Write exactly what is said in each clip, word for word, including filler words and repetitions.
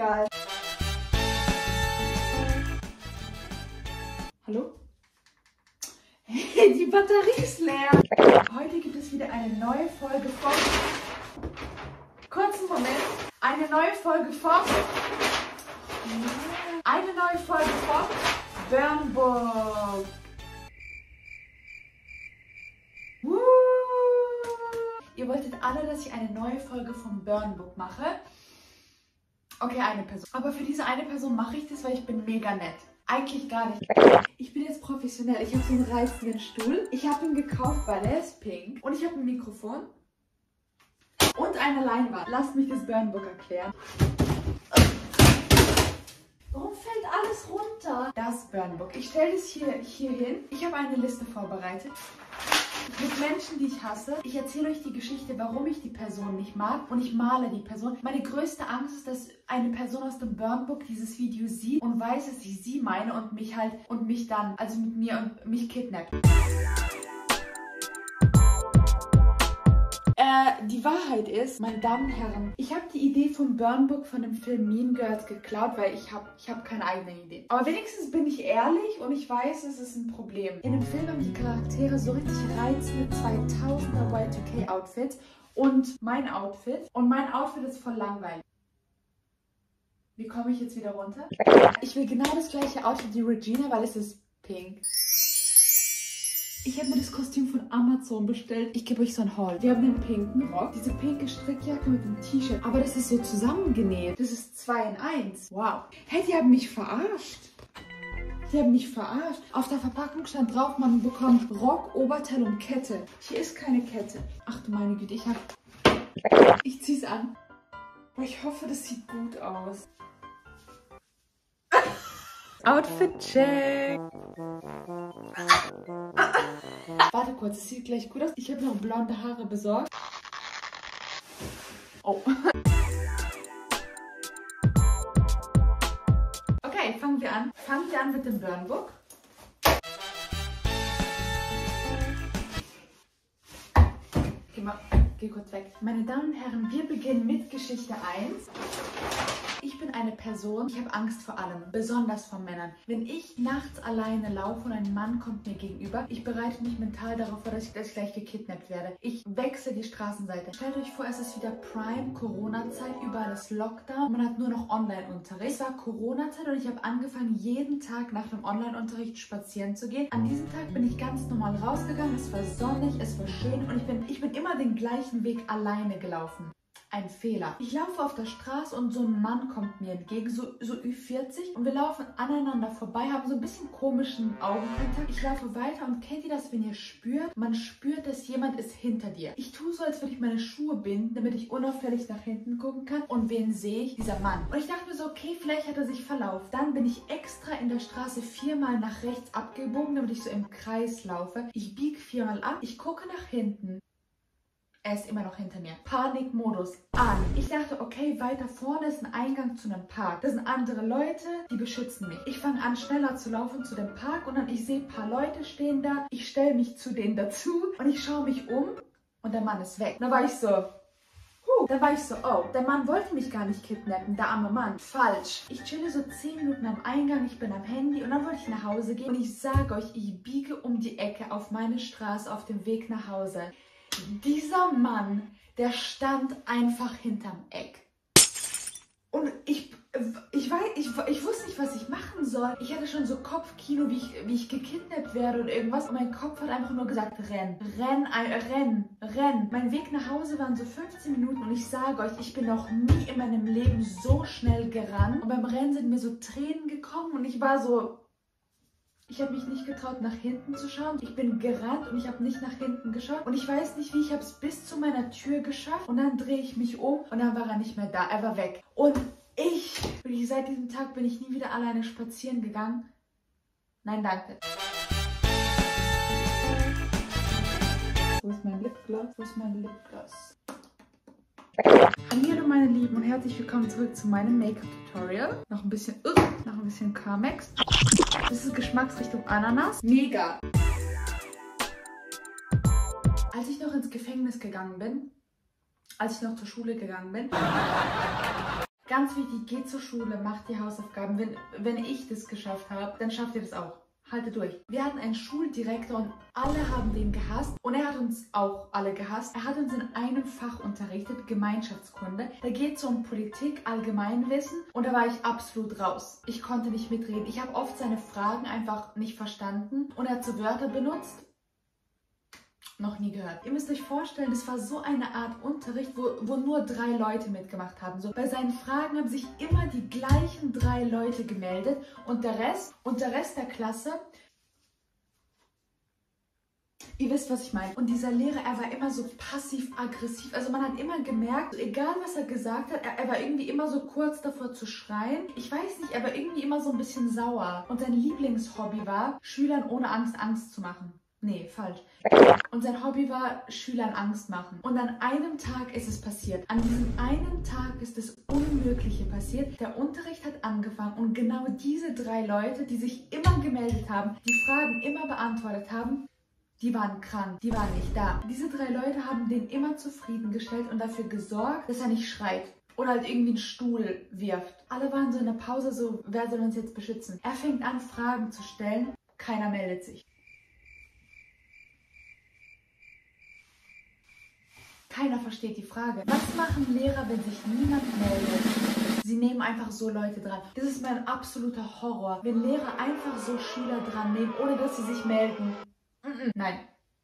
egal. Hallo? Hey, die Batterie ist leer. Heute gibt es wieder eine neue Folge von... Kurzen Moment. Eine neue Folge von... Eine neue Folge von Burnbook. Woo! Ihr wolltet alle, dass ich eine neue Folge von Burnbook mache. Okay, eine Person. Aber für diese eine Person mache ich das, weil ich bin mega nett. Eigentlich gar nicht. Ich bin jetzt professionell. Ich habe so einen reizenden Stuhl. Ich habe ihn gekauft, weil er ist pink. Und ich habe ein Mikrofon. Und eine Leinwand. Lasst mich das Burnbook erklären. Warum fällt alles runter? Das Burnbook. Ich stelle es hier, hier hin. Ich habe eine Liste vorbereitet. Mit Menschen, die ich hasse. Ich erzähle euch die Geschichte, warum ich die Person nicht mag. Und ich male die Person. Meine größte Angst ist, dass eine Person aus dem Burnbook dieses Video sieht und weiß, dass ich sie meine und mich halt und mich dann, also mit mir und mich kidnappt. Äh, die Wahrheit ist, meine Damen und Herren, ich habe die Idee vom Burnbook von dem Film Mean Girls geklaut, weil ich habe ich hab keine eigene Idee. Aber wenigstens bin ich ehrlich und ich weiß, es ist ein Problem. In dem Film haben die Charaktere so richtig reizende zweitausender Y zwei K Outfits und mein Outfit. Und mein Outfit ist voll langweilig. Wie komme ich jetzt wieder runter? Ich will genau das gleiche Outfit wie Regina, weil es ist pink. Ich habe mir das Kostüm von Amazon bestellt. Ich gebe euch so ein Haul. Wir haben den pinken Rock, diese pinke Strickjacke mit dem T-Shirt. Aber das ist so zusammengenäht. Das ist zwei in eins. Wow. Hey, die haben mich verarscht. Die haben mich verarscht. Auf der Verpackung stand drauf, man bekommt Rock, Oberteil und Kette. Hier ist keine Kette. Ach du meine Güte, ich hab... Ich zieh's an. Aber ich hoffe, das sieht gut aus. Outfit check. Warte kurz, es sieht gleich gut aus. Ich habe noch blonde Haare besorgt. Oh. Okay, fangen wir an. Fangen wir an mit dem Burnbook. Geh mal, geh kurz weg. Meine Damen und Herren, wir beginnen mit Geschichte eins. Ich bin eine Person, ich habe Angst vor allem, besonders vor Männern. Wenn ich nachts alleine laufe und ein Mann kommt mir gegenüber, ich bereite mich mental darauf vor, dass ich, dass ich gleich gekidnappt werde. Ich wechsle die Straßenseite. Stellt euch vor, es ist wieder Prime, Corona-Zeit, überall ist Lockdown, man hat nur noch Online-Unterricht. Es war Corona-Zeit und ich habe angefangen, jeden Tag nach dem Online-Unterricht spazieren zu gehen. An diesem Tag bin ich ganz normal rausgegangen, es war sonnig, es war schön und ich bin, ich bin immer den gleichen Weg alleine gelaufen. Ein Fehler. Ich laufe auf der Straße und so ein Mann kommt mir entgegen, so, so Ü vierzig und wir laufen aneinander vorbei, haben so ein bisschen komischen Augenkontakt. Ich laufe weiter und kennt ihr das, wenn ihr spürt? Man spürt, dass jemand ist hinter dir. Ich tue so, als würde ich meine Schuhe binden, damit ich unauffällig nach hinten gucken kann. Und wen sehe ich? Dieser Mann. Und ich dachte mir so, okay, vielleicht hat er sich verlaufen. Dann bin ich extra in der Straße viermal nach rechts abgebogen, damit ich so im Kreis laufe. Ich biege viermal ab, ich gucke nach hinten. Er ist immer noch hinter mir. Panikmodus an. Ich dachte, okay, weiter vorne ist ein Eingang zu einem Park. Das sind andere Leute, die beschützen mich. Ich fange an, schneller zu laufen zu dem Park und dann ich sehe ein paar Leute stehen da. Ich stelle mich zu denen dazu und ich schaue mich um und der Mann ist weg. Da war ich so, huh. Da war ich so, oh, der Mann wollte mich gar nicht kidnappen, der arme Mann. Falsch. Ich chille so zehn Minuten am Eingang, ich bin am Handy und dann wollte ich nach Hause gehen. Und ich sage euch, ich biege um die Ecke auf meine Straße auf dem Weg nach Hause. Dieser Mann, der stand einfach hinterm Eck. Und ich, ich, weiß, ich, ich wusste nicht, was ich machen soll. Ich hatte schon so Kopfkino, wie ich, wie ich gekidnappt werde und irgendwas. Und mein Kopf hat einfach nur gesagt, renn, renn, renn, renn. Mein Weg nach Hause waren so fünfzehn Minuten und ich sage euch, ich bin noch nie in meinem Leben so schnell gerannt. Und beim Rennen sind mir so Tränen gekommen und ich war so... Ich habe mich nicht getraut, nach hinten zu schauen. Ich bin gerannt und ich habe nicht nach hinten geschaut. Und ich weiß nicht wie, ich habe es bis zu meiner Tür geschafft. Und dann drehe ich mich um und dann war er nicht mehr da. Er war weg. Und ich, seit diesem Tag bin ich nie wieder alleine spazieren gegangen. Nein, danke. Wo ist mein Lipgloss? Wo ist mein Lipgloss? Hallo meine Lieben und herzlich willkommen zurück zu meinem Make-up-Tutorial. Noch ein bisschen, uh, noch ein bisschen Carmex. Das ist Geschmacksrichtung Ananas. Mega! Als ich noch ins Gefängnis gegangen bin, als ich noch zur Schule gegangen bin, Ganz wichtig, geht zur Schule, macht die Hausaufgaben. Wenn, wenn ich das geschafft habe, dann schafft ihr das auch. Haltet durch. Wir hatten einen Schuldirektor und alle haben den gehasst. Und er hat uns auch alle gehasst. Er hat uns in einem Fach unterrichtet, Gemeinschaftskunde. Da geht es um Politik, Allgemeinwissen. Und da war ich absolut raus. Ich konnte nicht mitreden. Ich habe oft seine Fragen einfach nicht verstanden. Und er hat so Wörter benutzt. Noch nie gehört. Ihr müsst euch vorstellen, das war so eine Art Unterricht, wo, wo nur drei Leute mitgemacht haben. So, bei seinen Fragen haben sich immer die gleichen drei Leute gemeldet und der Rest, und der Rest der Klasse, ihr wisst, was ich meine. Und dieser Lehrer, er war immer so passiv-aggressiv. Also man hat immer gemerkt, egal was er gesagt hat, er, er war irgendwie immer so kurz davor zu schreien. Ich weiß nicht, er war irgendwie immer so ein bisschen sauer. Und sein Lieblingshobby war, Schülern ohne Angst Angst zu machen. Nee, falsch. Und sein Hobby war, Schülern Angst machen. Und an einem Tag ist es passiert. An diesem einen Tag ist das Unmögliche passiert. Der Unterricht hat angefangen und genau diese drei Leute, die sich immer gemeldet haben, die Fragen immer beantwortet haben, die waren krank, die waren nicht da. Diese drei Leute haben den immer zufriedengestellt und dafür gesorgt, dass er nicht schreit. Oder halt irgendwie einen Stuhl wirft. Alle waren so in der Pause so, wer soll uns jetzt beschützen? Er fängt an, Fragen zu stellen. Keiner meldet sich. Keiner versteht die Frage. Was machen Lehrer, wenn sich niemand meldet? Sie nehmen einfach so Leute dran. Das ist mein absoluter Horror. Wenn Lehrer einfach so Schüler dran nehmen, ohne dass sie sich melden. Nein.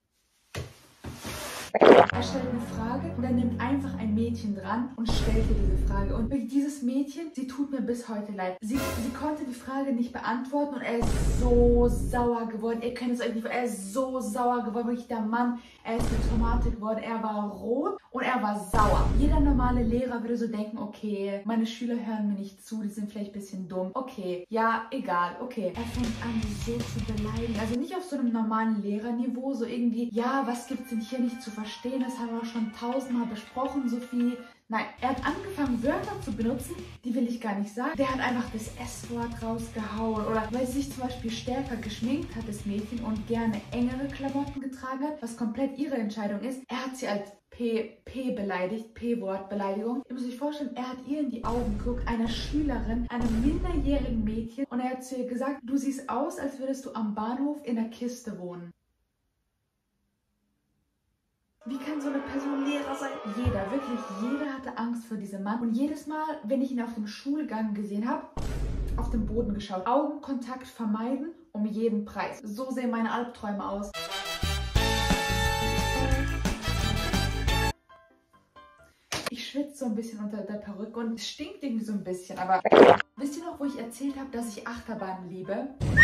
Er stellt eine Frage und er nimmt einfach ein Mädchen dran und stellt ihr diese Frage. Und dieses Mädchen, sie tut mir bis heute leid. Sie, sie konnte die Frage nicht beantworten und er ist so sauer geworden. Ihr könnt es euch nicht vorstellen, er ist so sauer geworden. Wirklich der Mann, er ist eine Tomate geworden. Er war rot und er war sauer. Jeder normale Lehrer würde so denken, okay, meine Schüler hören mir nicht zu, die sind vielleicht ein bisschen dumm. Okay, ja, egal, okay. Er fängt an, sie so zu beleidigen. Also nicht auf so einem normalen Lehrerniveau, so irgendwie, ja, was gibt's denn hier nicht zu verstehen? Das haben wir schon tausendmal besprochen, Sophie. Nein, er hat angefangen, Wörter zu benutzen, die will ich gar nicht sagen. Der hat einfach das S-Wort rausgehauen. Oder weil sie sich zum Beispiel stärker geschminkt hat, das Mädchen, und gerne engere Klamotten getragen hat, was komplett ihre Entscheidung ist. Er hat sie als P, P beleidigt, P-Wort-Beleidigung. Ihr müsst euch vorstellen, er hat ihr in die Augen geguckt, einer Schülerin, einem minderjährigen Mädchen, und er hat zu ihr gesagt, du siehst aus, als würdest du am Bahnhof in der Kiste wohnen. Wie kann so eine Person Lehrer sein? Jeder, wirklich jeder hatte Angst vor diesem Mann. Und jedes Mal, wenn ich ihn auf dem Schulgang gesehen habe, auf den Boden geschaut. Augenkontakt vermeiden, um jeden Preis. So sehen meine Albträume aus. Ich schwitze so ein bisschen unter der Perücke und es stinkt irgendwie so ein bisschen. Aber wisst ihr noch, wo ich erzählt habe, dass ich Achterbahnen liebe?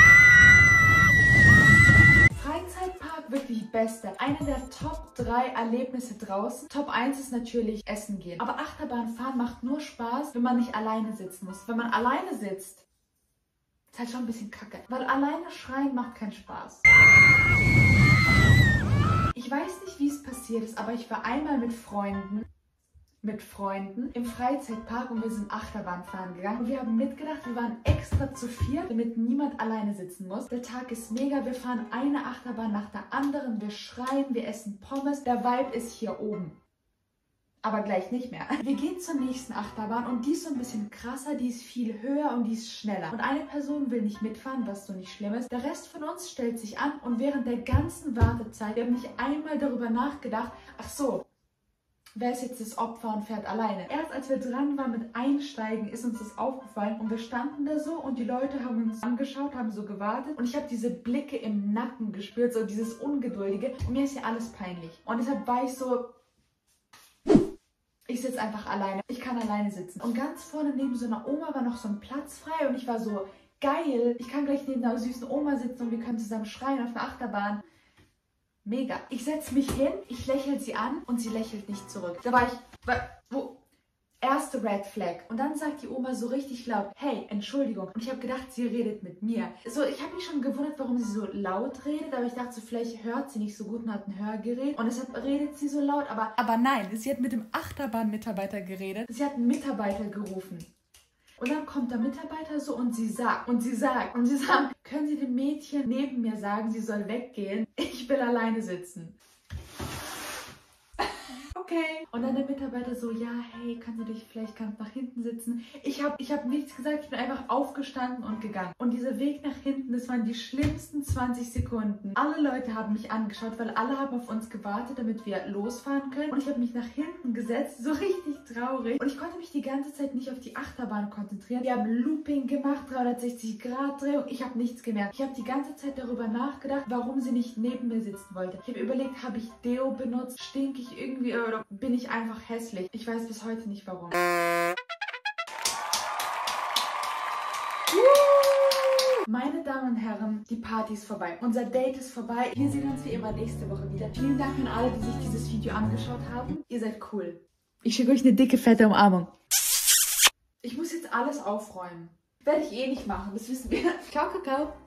Freizeitpark, wirklich beste. Eine der Top drei Erlebnisse draußen. Top eins ist natürlich Essen gehen. Aber Achterbahnfahren macht nur Spaß, wenn man nicht alleine sitzen muss. Wenn man alleine sitzt, ist halt schon ein bisschen kacke. Weil alleine schreien macht keinen Spaß. Ich weiß nicht, wie es passiert ist, aber ich war einmal mit Freunden mit Freunden im Freizeitpark und wir sind Achterbahn fahren gegangen. Und wir haben mitgedacht, wir waren extra zu viert, damit niemand alleine sitzen muss. Der Tag ist mega, wir fahren eine Achterbahn nach der anderen, wir schreien, wir essen Pommes. Der Vibe ist hier oben. Aber gleich nicht mehr. Wir gehen zur nächsten Achterbahn und die ist so ein bisschen krasser, die ist viel höher und die ist schneller. Und eine Person will nicht mitfahren, was so nicht schlimm ist. Der Rest von uns stellt sich an und während der ganzen Wartezeit, wir haben nicht einmal darüber nachgedacht, ach so, wer ist jetzt das Opfer und fährt alleine? Erst als wir dran waren mit Einsteigen, ist uns das aufgefallen und wir standen da so und die Leute haben uns angeschaut, haben so gewartet und ich habe diese Blicke im Nacken gespürt, so dieses Ungeduldige, und mir ist ja alles peinlich. Und deshalb war ich so, ich sitze einfach alleine, ich kann alleine sitzen. Und ganz vorne neben so einer Oma war noch so ein Platz frei und ich war so, geil, ich kann gleich neben einer süßen Oma sitzen und wir können zusammen schreien auf einer Achterbahn. Mega. Ich setze mich hin, ich lächle sie an und sie lächelt nicht zurück. Da war ich, wo? Erste Red Flag. Und dann sagt die Oma so richtig laut, hey, Entschuldigung. Und ich habe gedacht, sie redet mit mir. So, ich habe mich schon gewundert, warum sie so laut redet, aber ich dachte so, vielleicht hört sie nicht so gut und hat ein Hörgerät. Und deshalb redet sie so laut, aber... Aber nein, sie hat mit dem Achterbahn-Mitarbeiter geredet. Sie hat einen Mitarbeiter gerufen. Und dann kommt der Mitarbeiter so und sie sagt, und sie sagt, und sie sagt, können Sie dem Mädchen neben mir sagen, sie soll weggehen? Ich will alleine sitzen. okay. Und dann der Mitarbeiter so, ja, hey, kannst du dich vielleicht ganz nach hinten sitzen? Ich habe ich hab nichts gesagt, ich bin einfach aufgestanden und gegangen. Und dieser Weg nach hinten, das waren die schlimmsten zwanzig Sekunden. Alle Leute haben mich angeschaut, weil alle haben auf uns gewartet, damit wir losfahren können. Und ich habe mich nach hinten gesetzt, so richtig traurig. Und ich konnte mich die ganze Zeit nicht auf die Achterbahn konzentrieren. Wir haben Looping gemacht, dreihundertsechzig Grad Drehung. Ich habe nichts gemerkt. Ich habe die ganze Zeit darüber nachgedacht, warum sie nicht neben mir sitzen wollte. Ich habe überlegt, habe ich Deo benutzt? Stink ich irgendwie oder bin ich einfach hässlich? Ich weiß bis heute nicht warum. Meine Damen und Herren, die Party ist vorbei. Unser Date ist vorbei. Wir sehen uns wie immer nächste Woche wieder. Vielen Dank an alle, die sich dieses Video angeschaut haben. Ihr seid cool. Ich schicke euch eine dicke, fette Umarmung. Ich muss jetzt alles aufräumen. Werde ich eh nicht machen, das wissen wir. Ciao, Kakao.